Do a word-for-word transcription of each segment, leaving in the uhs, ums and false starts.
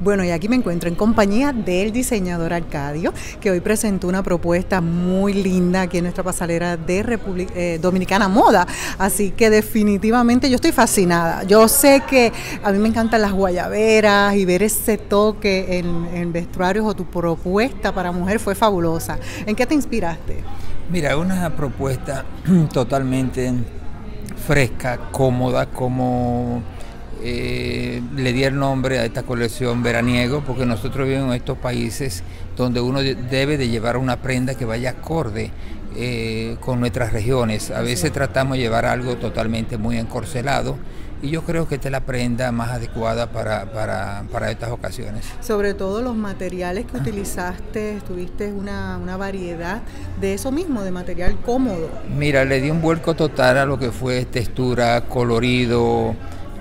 Bueno, y aquí me encuentro en compañía del diseñador Arcadio, que hoy presentó una propuesta muy linda aquí en nuestra pasarela de República eh, Dominicana Moda. Así que definitivamente yo estoy fascinada. Yo sé que a mí me encantan las guayaberas y ver ese toque en, en vestuarios, o tu propuesta para mujer fue fabulosa. ¿En qué te inspiraste? Mira, una propuesta totalmente fresca, cómoda, como eh, le di el nombre a esta colección veraniego, porque nosotros vivimos en estos países donde uno debe de llevar una prenda que vaya acorde eh, con nuestras regiones. A veces tratamos de llevar algo totalmente muy encorcelado, y yo creo que esta es la prenda más adecuada para, para, para estas ocasiones. Sobre todo los materiales que utilizaste, tuviste una, una variedad de eso mismo, de material cómodo. Mira, le di un vuelco total a lo que fue textura, colorido,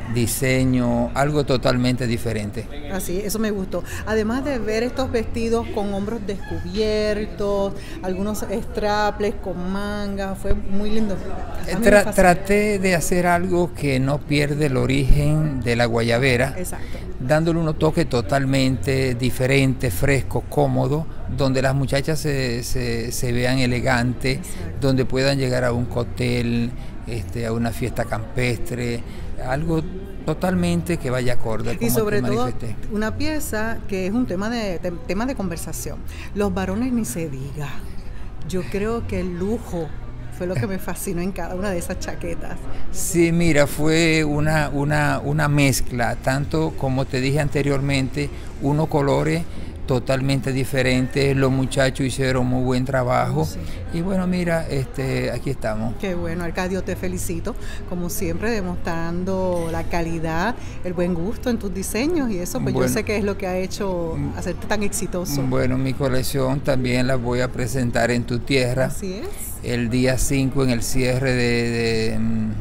diseño, algo totalmente diferente. Así, eso me gustó. Además de ver estos vestidos con hombros descubiertos, algunos straples con mangas, fue muy lindo. Tra traté de hacer algo que no pierde el origen de la guayabera. Exacto. Dándole un toque totalmente diferente, fresco, cómodo, donde las muchachas se, se, se vean elegantes, exacto, donde puedan llegar a un cóctel, este, a una fiesta campestre, algo totalmente que vaya acorde. Y sobre todo una pieza que es un tema de, de, tema de conversación. Los varones ni se diga. Yo creo que el lujo fue lo que me fascinó en cada una de esas chaquetas. Sí, mira, fue una, una, una mezcla, tanto como te dije anteriormente, unos colores totalmente diferentes. Los muchachos hicieron muy buen trabajo. Sí. Y bueno, mira, este, aquí estamos. Qué bueno, Arcadio, te felicito, como siempre, demostrando la calidad, el buen gusto en tus diseños, y eso pues bueno, yo sé que es lo que ha hecho hacerte tan exitoso. Bueno, mi colección también la voy a presentar en tu tierra. Así es. El día cinco en el cierre de, de,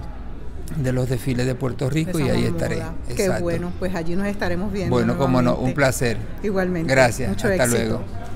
de los desfiles de Puerto Rico, y ahí estaré. Qué bueno, pues allí nos estaremos viendo. Bueno, como no, un placer. Igualmente. Gracias, mucho hasta éxito. luego.